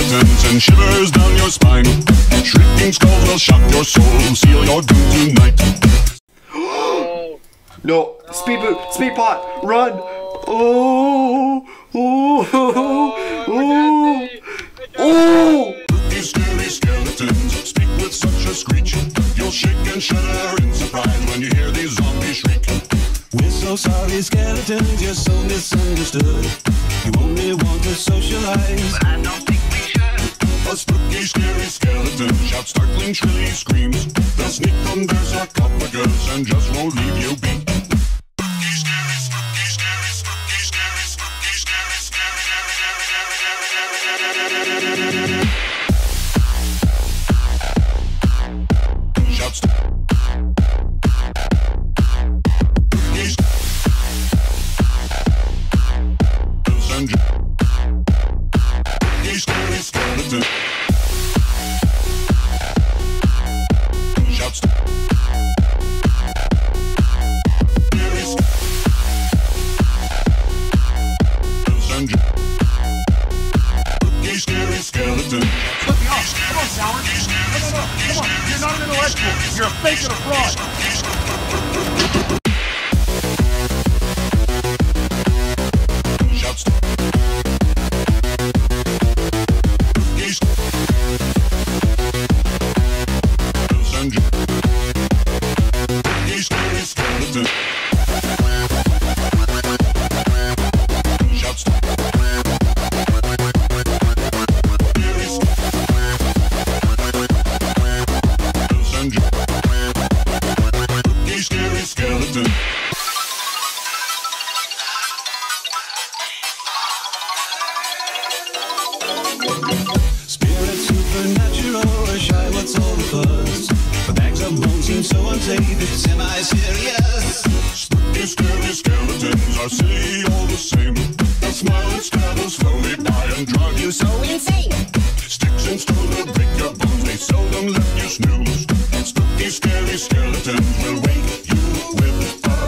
skeletons and shivers down your spine. Shrieking skulls will shock your soul, seal your doom tonight. No, speed boot, speed pot, run! Oh, oh, oh, oh, oh! Spooky, scary skeletons speak with such a screech. You'll shake and shudder in surprise when you hear these zombies shriek. We're so sorry, skeletons, you're so misunderstood. You only want to socialize, but I don't think we should. A spooky, scary skeleton shouts startling, shrilly screams. They'll sneak under sarcophagus and just won't leave you be. Spooky, scary, spooky, scary, spooky, scary, spooky, scary, scary, shouts. Scary skeleton shouts. Scary skeleton. Let me off. Come on, Sour. No. Come on. You're not an intellectual. You're a fake and a fraud. Shouts. Scary skeleton. Shouts. Scary skeleton. Spirit supernatural, or shy, what's all the buzz? The bags of bones seem so unsafe, it's semi-serious. Spooky, scary skeletons are silly all the same. They'll smile and scrabble slowly by and drive you so insane. Sticks and stones will break your bones, they seldom let you snooze. Spooky, scary skeletons will wake you with a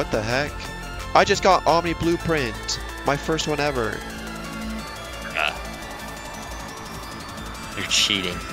What the heck? I just got Omni Blueprint. My first one ever. You're cheating.